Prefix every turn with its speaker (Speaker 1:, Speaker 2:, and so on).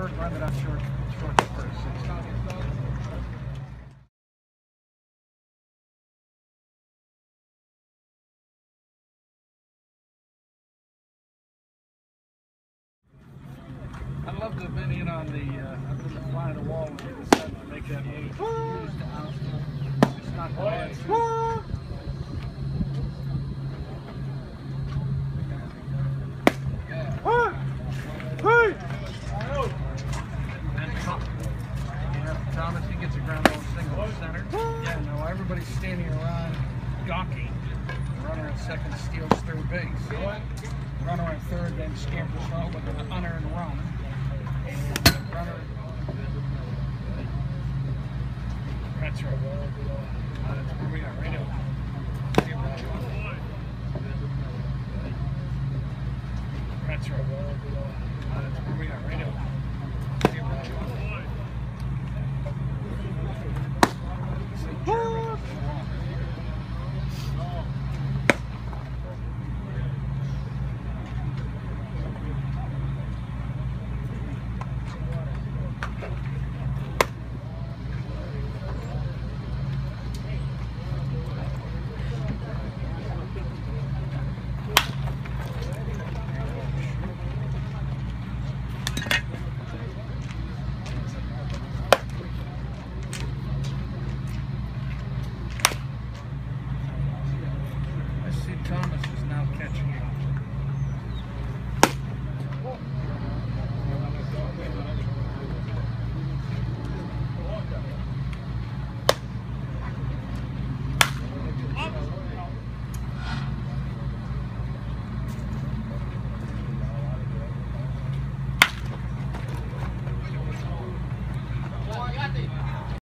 Speaker 1: short, run it up short to first. I'd love to have been in on the fly of the wall when they decided to make that move. Used to oust him. It's not the bad suit. Thomas, he gets a ground ball single to center. Yeah, no, everybody's standing around gawking. The runner at second steals third base. Runner at third then scampers out with an unearned run. Runner. That's right. Here we are, right now. That's right. Here we are, right now.